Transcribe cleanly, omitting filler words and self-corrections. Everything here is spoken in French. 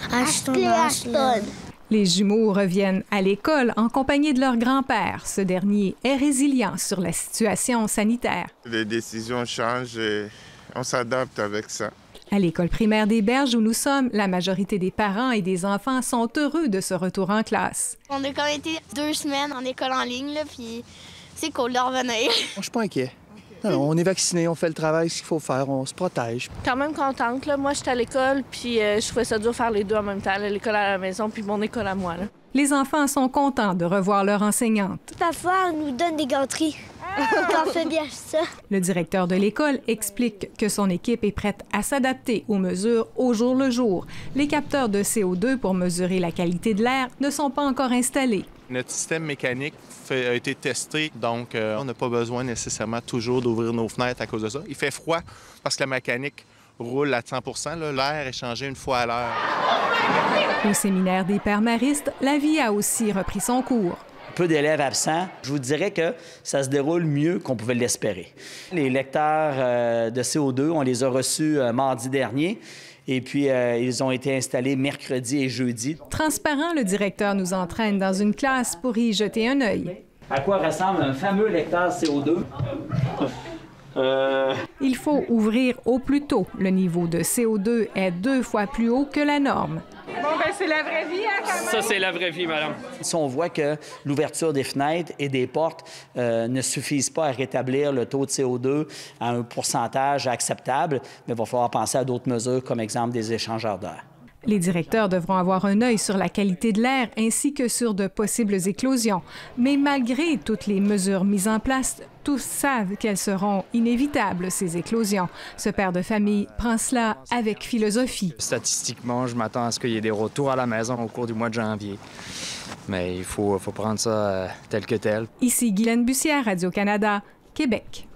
Ashton. Les jumeaux reviennent à l'école en compagnie de leur grand-père. Ce dernier est résilient sur la situation sanitaire. Les décisions changent et on s'adapte avec ça. À l'école primaire des Berges où nous sommes, la majorité des parents et des enfants sont heureux de ce retour en classe. On a quand même été 2 semaines en école en ligne, là, puis c'est cool de revenir. Je suis pas inquiet. Non, on est vacciné, on fait le travail, ce qu'il faut faire, on se protège. Quand même contente, là. Moi, j'étais à l'école, puis je trouvais ça dur de faire les deux en même temps, l'école à la maison, puis mon école à moi, là. Les enfants sont contents de revoir leur enseignante. Parfois, on nous donne des gâteries. On fait bien ça. Le directeur de l'école explique que son équipe est prête à s'adapter aux mesures au jour le jour. Les capteurs de CO2 pour mesurer la qualité de l'air ne sont pas encore installés. Notre système mécanique a été testé, donc on n'a pas besoin nécessairement toujours d'ouvrir nos fenêtres à cause de ça. Il fait froid parce que la mécanique roule à 100 %. L'air est changé une fois à l'heure. Au séminaire des pères maristes, la vie a aussi repris son cours. Peu d'élèves absents, je vous dirais que ça se déroule mieux qu'on pouvait l'espérer. Les lecteurs de CO2, on les a reçus mardi dernier. Et puis, ils ont été installés mercredi et jeudi. Transparent, le directeur nous entraîne dans une classe pour y jeter un œil. À quoi ressemble un fameux lecteur CO2? Il faut ouvrir au plus tôt. Le niveau de CO2 est 2 fois plus haut que la norme. Bon, ben c'est la vraie vie, hein, quand même? Ça, c'est la vraie vie, madame. Si on voit que l'ouverture des fenêtres et des portes ne suffisent pas à rétablir le taux de CO2 à un pourcentage acceptable, mais il va falloir penser à d'autres mesures, comme exemple des échangeurs d'air. Les directeurs devront avoir un œil sur la qualité de l'air ainsi que sur de possibles éclosions. Mais malgré toutes les mesures mises en place, tous savent qu'elles seront inévitables, ces éclosions. Ce père de famille prend cela avec philosophie. Statistiquement, je m'attends à ce qu'il y ait des retours à la maison au cours du mois de janvier. Mais il faut prendre ça tel que tel. Ici Guylaine Bussière, Radio-Canada, Québec.